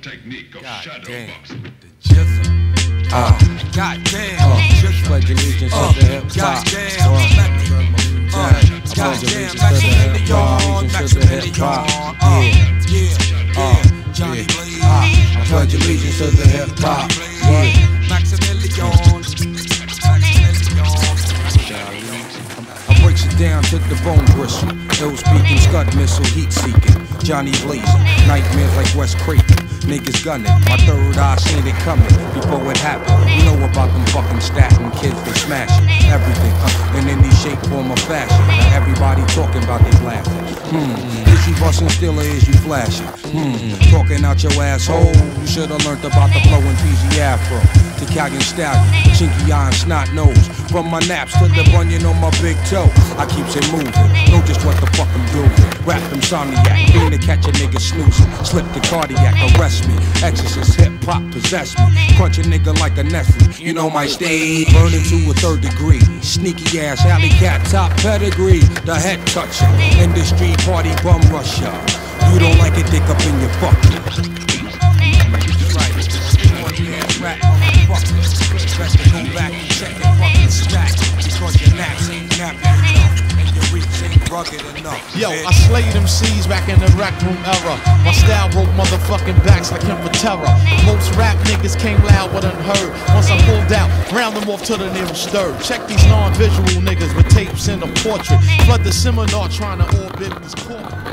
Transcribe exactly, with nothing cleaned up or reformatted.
technique of God shadow damn. boxing. The jizzle. Uh, God damn. uh, Jizzle. pledge allegiance Uh, to the hip hop. God damn. Uh, Uh, pledge God allegiance damn. to the hip Maximilian, hop. Allegiance to the hip Maximilian. hop. Uh, Yeah. yeah, Uh, yeah. Johnny yeah. Blaze. Uh, I pledge allegiance to the hip hop. Yeah. Maximilian. I breaks it down to the bone bristle. Ill speaking, scud missile, heat seeking. Johnny blazing, nightmares like West Creighton. Niggas gunning, my third eye seen it coming before it happened. You know about them fucking Staten kids, they smashing everything uh, in any shape, form, or fashion. Now everybody talking about they laughing. Hmm, is you busting still or is you flashing? Hmm, talking out your asshole. You should've learned about the flowing P Z Afro. Italian stallion, chinky eye and snot nose. From my naps to the bunion on my big toe, I keeps it moving. Know just what the fuck I'm doing. Rap insomniac, being to catch a nigga snoozing. Slip the cardiac, arrest me. Exorcist hip hop possess me. Crunch a nigga like a Nestle. You know my stage, burning to a third degree. Sneaky ass alley cat, top pedigree. The head toucher, industry party bum rusher. You don't like it, dick up in your fuck. Rap, motherfucker. Best to go back and check your fucking stack. Because your naps ain't napping enough. And your reach ain't rugged enough. Yo, bitch. I slayed M Cs back in the rec room era. My style broke motherfucking backs like him for terror. Most rap niggas came loud but unheard. Once I pulled out, round them off to the nearest third. Check these non-visual niggas with tapes in a portrait. Flood the seminar trying to orbit this corner.